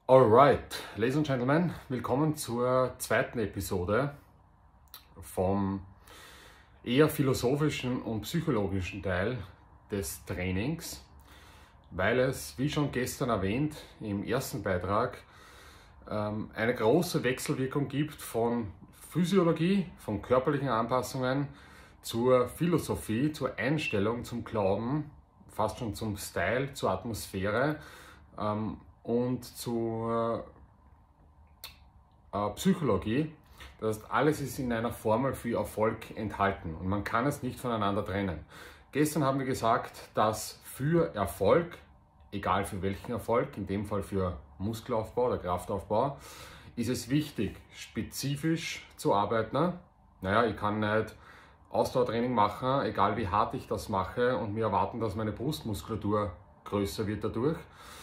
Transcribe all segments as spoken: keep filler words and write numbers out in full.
Alright, Ladies and Gentlemen, willkommen zur zweiten Episode vom eher philosophischen und psychologischen Teil des Trainings, weil es, wie schon gestern erwähnt, im ersten Beitrag ähm, eine große Wechselwirkung gibt von Physiologie, von körperlichen Anpassungen zur Philosophie, zur Einstellung, zum Glauben, fast schon zum Style, zur Atmosphäre ähm, und zur äh, Psychologie. Das heißt, alles ist in einer Formel für Erfolg enthalten und man kann es nicht voneinander trennen. Gestern haben wir gesagt, dass für Erfolg, egal für welchen Erfolg, in dem Fall für Muskelaufbau oder Kraftaufbau, ist es wichtig, spezifisch zu arbeiten. Naja, ich kann nicht Ausdauertraining machen, egal wie hart ich das mache und mir erwarten, dass meine Brustmuskulatur größer wird dadurch.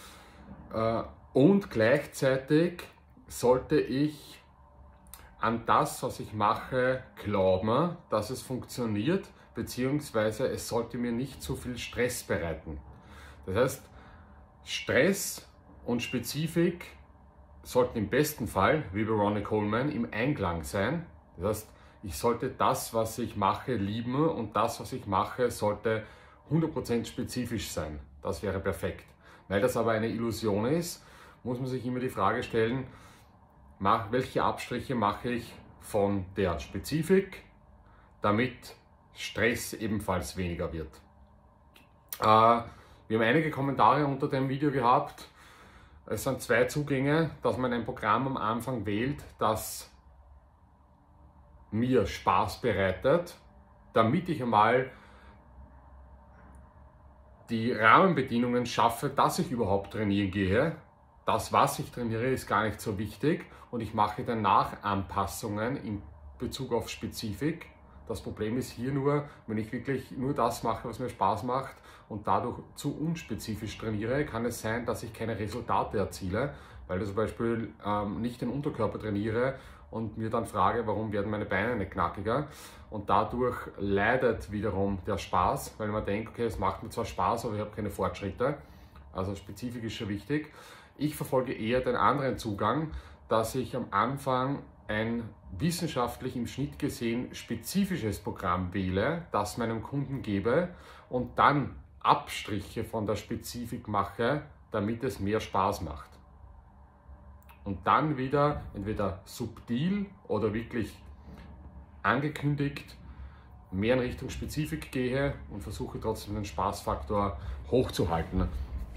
Und gleichzeitig sollte ich an das, was ich mache, glauben, dass es funktioniert, beziehungsweise es sollte mir nicht so viel Stress bereiten. Das heißt, Stress und Spezifik sollten im besten Fall, wie bei Ronnie Coleman, im Einklang sein. Das heißt, ich sollte das, was ich mache, lieben und das, was ich mache, sollte hundert Prozent spezifisch sein. Das wäre perfekt. Weil das aber eine Illusion ist, muss man sich immer die Frage stellen, welche Abstriche mache ich von der Spezifik, damit Stress ebenfalls weniger wird. Äh, wir haben einige Kommentare unter dem Video gehabt. Es sind zwei Zugänge, dass man ein Programm am Anfang wählt, das mir Spaß bereitet, damit ich einmal die Rahmenbedingungen schaffe, dass ich überhaupt trainieren gehe. Das, was ich trainiere, ist gar nicht so wichtig und ich mache danach Anpassungen in Bezug auf Spezifik. Das Problem ist hier nur, wenn ich wirklich nur das mache, was mir Spaß macht und dadurch zu unspezifisch trainiere, kann es sein, dass ich keine Resultate erziele, weil ich zum Beispiel ähm, nicht den Unterkörper trainiere und mir dann frage, warum werden meine Beine nicht knackiger, und dadurch leidet wiederum der Spaß, weil man denkt, okay, es macht mir zwar Spaß, aber ich habe keine Fortschritte. Also Spezifik ist schon wichtig. Ich verfolge eher den anderen Zugang, dass ich am Anfang ein wissenschaftlich im Schnitt gesehen spezifisches Programm wähle, das meinem Kunden gebe und dann Abstriche von der Spezifik mache, damit es mehr Spaß macht. Und dann wieder entweder subtil oder wirklich angekündigt mehr in Richtung Spezifik gehe und versuche trotzdem den Spaßfaktor hochzuhalten.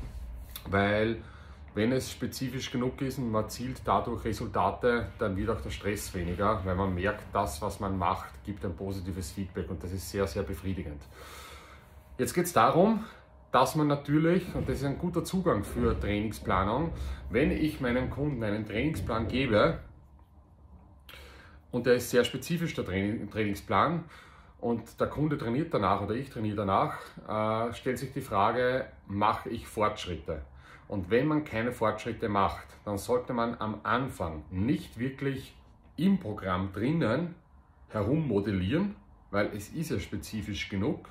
Weil wenn es spezifisch genug ist und man erzielt dadurch Resultate, dann wird auch der Stress weniger, weil man merkt, das, was man macht, gibt ein positives Feedback und das ist sehr, sehr befriedigend. Jetzt geht es darum, dass man natürlich, und das ist ein guter Zugang für Trainingsplanung, wenn ich meinem Kunden einen Trainingsplan gebe, und der ist sehr spezifisch, der Training, Trainingsplan, und der Kunde trainiert danach oder ich trainiere danach, äh, stellt sich die Frage, mache ich Fortschritte? Und wenn man keine Fortschritte macht, dann sollte man am Anfang nicht wirklich im Programm drinnen herummodellieren, weil es ist ja spezifisch genug.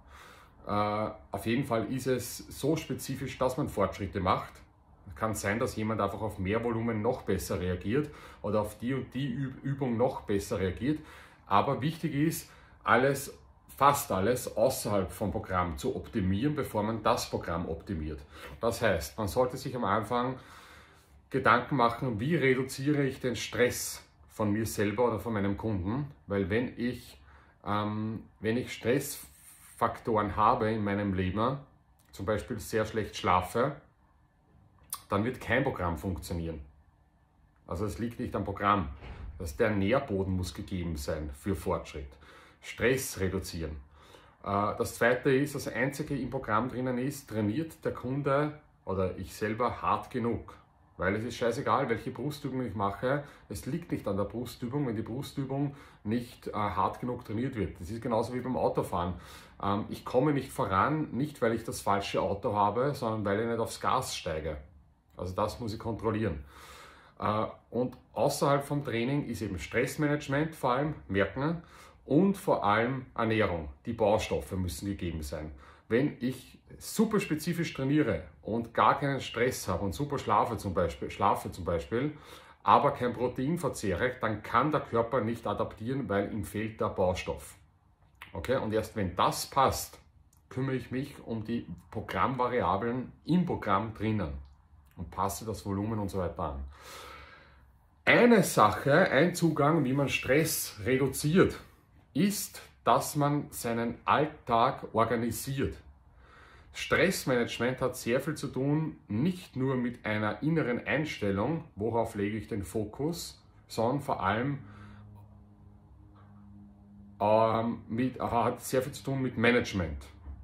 Uh, auf jeden Fall ist es so spezifisch, dass man Fortschritte macht. Es kann sein, dass jemand einfach auf mehr Volumen noch besser reagiert oder auf die und die Übung noch besser reagiert. Aber wichtig ist, alles, fast alles außerhalb vom Programm zu optimieren, bevor man das Programm optimiert. Das heißt, man sollte sich am Anfang Gedanken machen, wie reduziere ich den Stress von mir selber oder von meinem Kunden, weil wenn ich, ähm, wenn ich Stress Faktoren habe in meinem Leben, zum Beispiel sehr schlecht schlafe, dann wird kein Programm funktionieren. Also es liegt nicht am Programm. Das der Nährboden muss gegeben sein für Fortschritt. Stress reduzieren. Das zweite ist, das einzige im Programm drinnen ist, trainiert der Kunde oder ich selber hart genug. Weil es ist scheißegal, welche Brustübung ich mache, es liegt nicht an der Brustübung, wenn die Brustübung nicht äh, hart genug trainiert wird. Das ist genauso wie beim Autofahren. Ähm, ich komme nicht voran, nicht weil ich das falsche Auto habe, sondern weil ich nicht aufs Gas steige. Also das muss ich kontrollieren. Äh, und außerhalb vom Training ist eben Stressmanagement vor allem, merken, und vor allem Ernährung. Die Baustoffe müssen gegeben sein. Wenn ich super spezifisch trainiere und gar keinen Stress habe und super schlafe zum Beispiel, schlafe zum Beispiel, aber kein Protein verzehre, dann kann der Körper nicht adaptieren, weil ihm fehlt der Baustoff. Okay? Und erst wenn das passt, kümmere ich mich um die Programmvariablen im Programm drinnen und passe das Volumen und so weiter an. Eine Sache, ein Zugang, wie man Stress reduziert, ist, dass man seinen Alltag organisiert. Stressmanagement hat sehr viel zu tun, nicht nur mit einer inneren Einstellung, worauf lege ich den Fokus, sondern vor allem ähm, mit, hat sehr viel zu tun mit Management,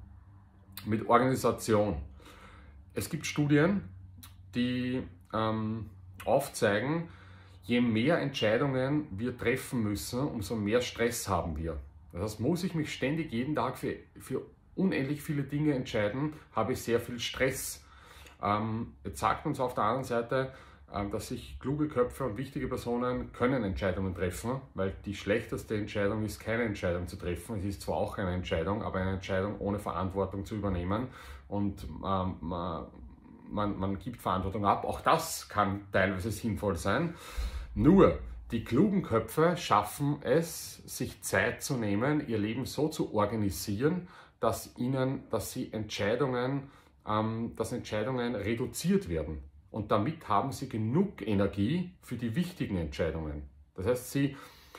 mit Organisation. Es gibt Studien, die ähm, aufzeigen, je mehr Entscheidungen wir treffen müssen, umso mehr Stress haben wir. Das heißt, muss ich mich ständig jeden Tag für, für unendlich viele Dinge entscheiden, habe ich sehr viel Stress. Ähm, jetzt sagt uns auf der anderen Seite, ähm, dass sich kluge Köpfe und wichtige Personen können Entscheidungen treffen, weil die schlechteste Entscheidung ist, keine Entscheidung zu treffen. Es ist zwar auch eine Entscheidung, aber eine Entscheidung ohne Verantwortung zu übernehmen und ähm, man, man, man gibt Verantwortung ab. Auch das kann teilweise sinnvoll sein. Nur, die klugen Köpfe schaffen es, sich Zeit zu nehmen, ihr Leben so zu organisieren, dass, ihnen, dass sie Entscheidungen, ähm, dass Entscheidungen reduziert werden. Und damit haben sie genug Energie für die wichtigen Entscheidungen. Das heißt, sie,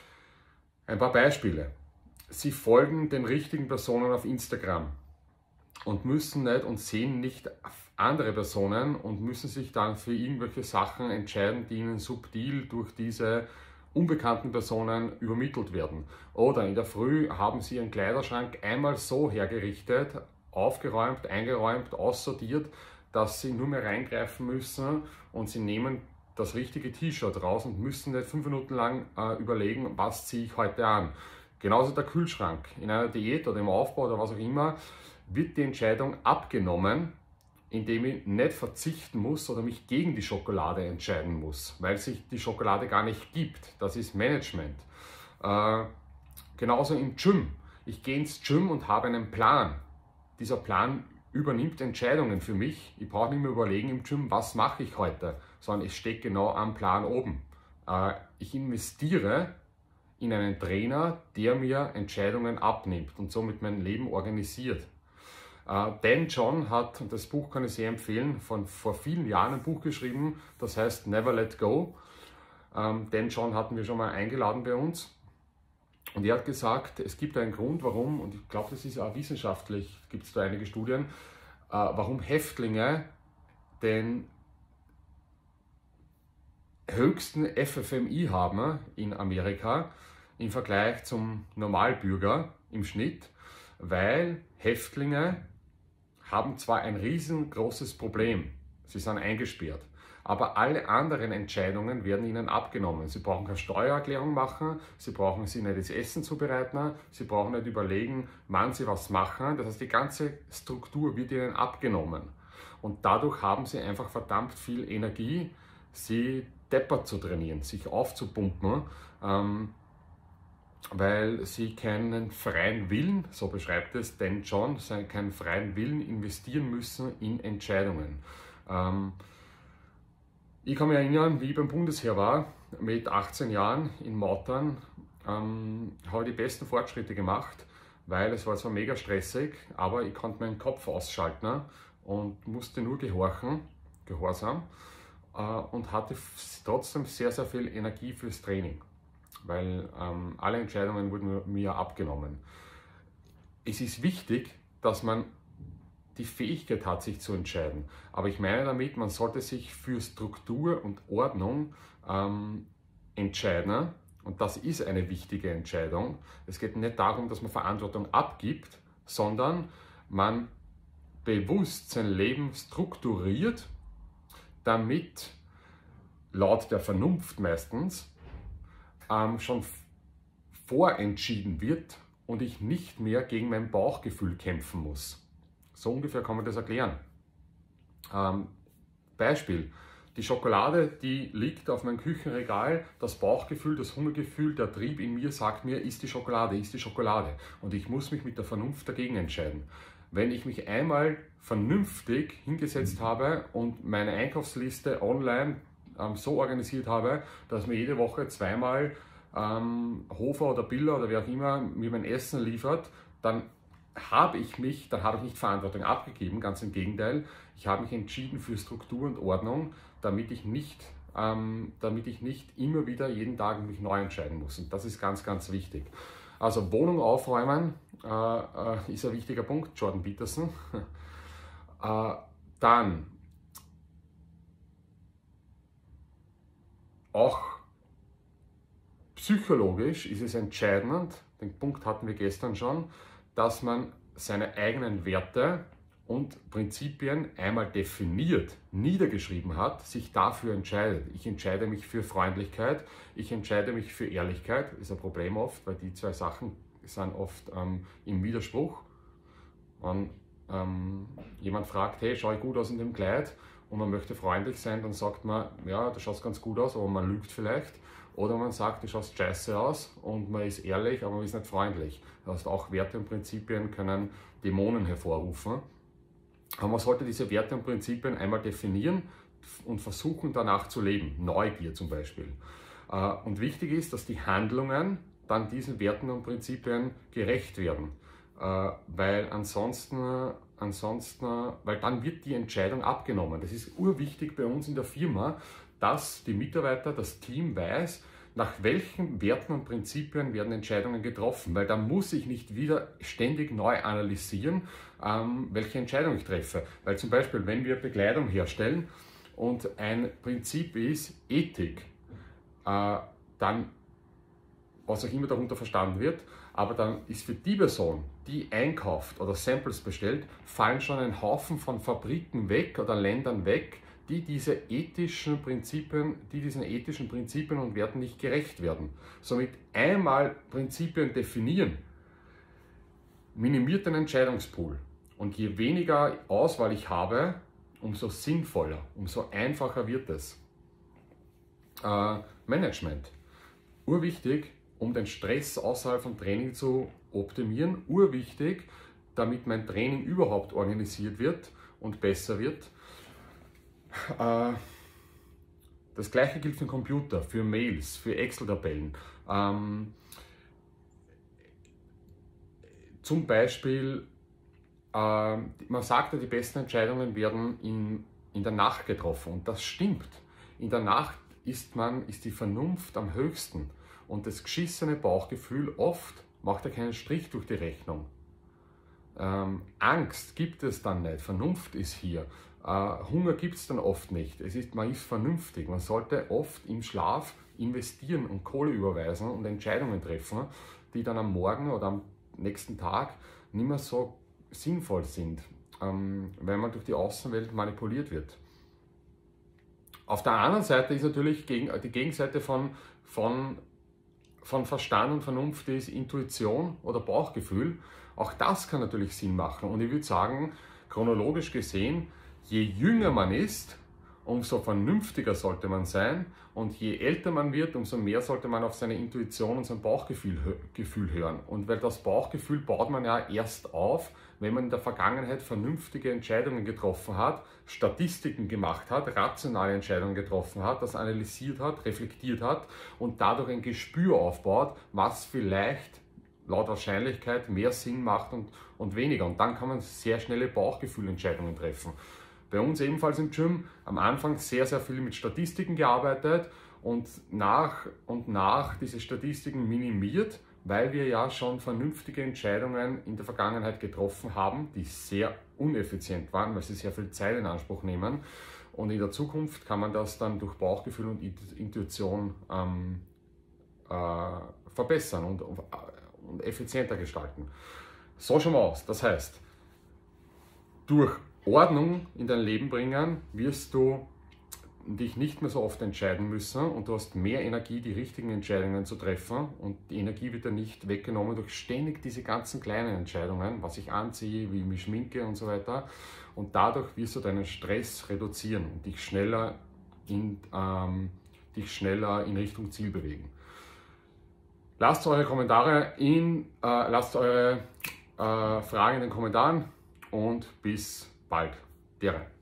ein paar Beispiele. Sie folgen den richtigen Personen auf Instagram und müssen nicht und sehen nicht andere Personen und müssen sich dann für irgendwelche Sachen entscheiden, die ihnen subtil durch diese unbekannten Personen übermittelt werden. Oder in der Früh haben sie ihren Kleiderschrank einmal so hergerichtet, aufgeräumt, eingeräumt, aussortiert, dass sie nur mehr reingreifen müssen und sie nehmen das richtige T-Shirt raus und müssen nicht fünf Minuten lang äh, überlegen, was ziehe ich heute an. Genauso der Kühlschrank. In einer Diät oder im Aufbau oder was auch immer wird die Entscheidung abgenommen, indem ich nicht verzichten muss oder mich gegen die Schokolade entscheiden muss, weil sich die Schokolade gar nicht gibt. Das ist Management. Äh, genauso im Gym. Ich gehe ins Gym und habe einen Plan. Dieser Plan übernimmt Entscheidungen für mich. Ich brauche nicht mehr überlegen im Gym, was mache ich heute, sondern es steht genau am Plan oben. Äh, ich investiere in einen Trainer, der mir Entscheidungen abnimmt und somit mein Leben organisiert. Uh, Dan John hat, und das Buch kann ich sehr empfehlen, von vor vielen Jahren ein Buch geschrieben, das heißt Never Let Go. Um, Dan John hatten wir schon mal eingeladen bei uns und er hat gesagt, es gibt einen Grund, warum, und ich glaube, das ist auch wissenschaftlich, gibt es da einige Studien, uh, warum Häftlinge den höchsten F F M I haben in Amerika im Vergleich zum Normalbürger im Schnitt, weil Häftlinge haben zwar ein riesengroßes Problem, sie sind eingesperrt, aber alle anderen Entscheidungen werden ihnen abgenommen. Sie brauchen keine Steuererklärung machen, sie brauchen sich nicht das Essen zubereiten, sie brauchen nicht überlegen, wann sie was machen. Das heißt, die ganze Struktur wird ihnen abgenommen. Und dadurch haben sie einfach verdammt viel Energie, sie deppert zu trainieren, sich aufzupumpen, ähm, weil sie keinen freien Willen, so beschreibt es Dan John, keinen freien Willen investieren müssen in Entscheidungen. Ähm, ich kann mich erinnern, wie ich beim Bundesheer war, mit achtzehn Jahren in Mautern, ähm, habe ich die besten Fortschritte gemacht, weil es war zwar mega stressig, aber ich konnte meinen Kopf ausschalten und musste nur gehorchen, gehorsam, äh, und hatte trotzdem sehr, sehr viel Energie fürs Training, weil ähm, alle Entscheidungen wurden mir abgenommen. Es ist wichtig, dass man die Fähigkeit hat, sich zu entscheiden. Aber ich meine damit, man sollte sich für Struktur und Ordnung ähm, entscheiden. Und das ist eine wichtige Entscheidung. Es geht nicht darum, dass man Verantwortung abgibt, sondern man bewusst sein Leben strukturiert, damit laut der Vernunft meistens Ähm, schon vorentschieden wird und ich nicht mehr gegen mein Bauchgefühl kämpfen muss. So ungefähr kann man das erklären. Ähm, Beispiel, die Schokolade, die liegt auf meinem Küchenregal, das Bauchgefühl, das Hungergefühl, der Trieb in mir sagt mir, ist die Schokolade, ist die Schokolade. Und ich muss mich mit der Vernunft dagegen entscheiden. Wenn ich mich einmal vernünftig hingesetzt habe und meine Einkaufsliste online ähm, so organisiert habe, dass mir jede Woche zweimal ähm, Hofer oder Biller oder wer auch immer mir mein Essen liefert, dann habe ich mich, dann habe ich nicht Verantwortung abgegeben, ganz im Gegenteil. Ich habe mich entschieden für Struktur und Ordnung, damit ich nicht, ähm, damit ich nicht immer wieder jeden Tag mich neu entscheiden muss. Und das ist ganz, ganz wichtig. Also Wohnung aufräumen äh, äh, ist ein wichtiger Punkt, Jordan Peterson. äh, dann auch psychologisch ist es entscheidend, den Punkt hatten wir gestern schon, dass man seine eigenen Werte und Prinzipien einmal definiert, niedergeschrieben hat, sich dafür entscheidet. Ich entscheide mich für Freundlichkeit, ich entscheide mich für Ehrlichkeit, ist ein Problem oft, weil die zwei Sachen sind oft ähm, im Widerspruch. Wenn ähm, jemand fragt, hey, schaue ich gut aus in dem Kleid, und man möchte freundlich sein, dann sagt man, ja, du schaust ganz gut aus, aber man lügt vielleicht. Oder man sagt, du schaust scheiße aus und man ist ehrlich, aber man ist nicht freundlich. Das heißt, auch Werte und Prinzipien können Dämonen hervorrufen. Aber man sollte diese Werte und Prinzipien einmal definieren und versuchen danach zu leben. Neugier zum Beispiel. Und wichtig ist, dass die Handlungen dann diesen Werten und Prinzipien gerecht werden. Weil ansonsten, ansonsten, weil dann wird die Entscheidung abgenommen. Das ist urwichtig bei uns in der Firma, dass die Mitarbeiter, das Team weiß, nach welchen Werten und Prinzipien werden Entscheidungen getroffen, weil da muss ich nicht wieder ständig neu analysieren, ähm, welche Entscheidung ich treffe. Weil zum Beispiel, wenn wir Bekleidung herstellen und ein Prinzip ist Ethik, äh, dann, was auch immer darunter verstanden wird, aber dann ist für die Person, die einkauft oder Samples bestellt, fallen schon ein Haufen von Fabriken weg oder Ländern weg, die diese ethischen Prinzipien, die diesen ethischen Prinzipien und Werten nicht gerecht werden. Somit einmal Prinzipien definieren, minimiert den Entscheidungspool. Und je weniger Auswahl ich habe, umso sinnvoller, umso einfacher wird es. Äh, Management. Urwichtig, um den Stress außerhalb vom Training zu optimieren. Urwichtig, damit mein Training überhaupt organisiert wird und besser wird. Das gleiche gilt für den Computer, für Mails, für Excel-Tabellen. Ähm, zum Beispiel, äh, man sagt ja, die besten Entscheidungen werden in, in der Nacht getroffen, und das stimmt. In der Nacht ist, man, ist die Vernunft am höchsten, und das geschissene Bauchgefühl oft macht ja keinen Strich durch die Rechnung. Ähm, Angst gibt es dann nicht, Vernunft ist hier. Uh, Hunger gibt es dann oft nicht. Es ist, man ist vernünftig. Man sollte oft im Schlaf investieren und Kohle überweisen und Entscheidungen treffen, die dann am Morgen oder am nächsten Tag nicht mehr so sinnvoll sind, ähm, weil man durch die Außenwelt manipuliert wird. Auf der anderen Seite ist natürlich gegen, die Gegenseite von, von, von Verstand und Vernunft ist Intuition oder Bauchgefühl. Auch das kann natürlich Sinn machen. Und ich würde sagen, chronologisch gesehen, je jünger man ist, umso vernünftiger sollte man sein, und je älter man wird, umso mehr sollte man auf seine Intuition und sein Bauchgefühl Gefühl hören. Und weil das Bauchgefühl baut man ja erst auf, wenn man in der Vergangenheit vernünftige Entscheidungen getroffen hat, Statistiken gemacht hat, rationale Entscheidungen getroffen hat, das analysiert hat, reflektiert hat und dadurch ein Gespür aufbaut, was vielleicht laut Wahrscheinlichkeit mehr Sinn macht und, und weniger. Und dann kann man sehr schnelle Bauchgefühlentscheidungen treffen. Bei uns ebenfalls im Gym am Anfang sehr, sehr viel mit Statistiken gearbeitet und nach und nach diese Statistiken minimiert, weil wir ja schon vernünftige Entscheidungen in der Vergangenheit getroffen haben, die sehr uneffizient waren, weil sie sehr viel Zeit in Anspruch nehmen. Und in der Zukunft kann man das dann durch Bauchgefühl und Intuition ähm, äh, verbessern und, und effizienter gestalten. So schauen wir aus. Das heißt, durch Ordnung in dein Leben bringen, wirst du dich nicht mehr so oft entscheiden müssen, und du hast mehr Energie, die richtigen Entscheidungen zu treffen, und die Energie wird dir nicht weggenommen durch ständig diese ganzen kleinen Entscheidungen, was ich anziehe, wie ich mich schminke und so weiter, und dadurch wirst du deinen Stress reduzieren und dich schneller in, ähm, dich schneller in Richtung Ziel bewegen. Lasst eure Kommentare in, äh, lasst eure äh, Fragen in den Kommentaren. und bis bald. Dere.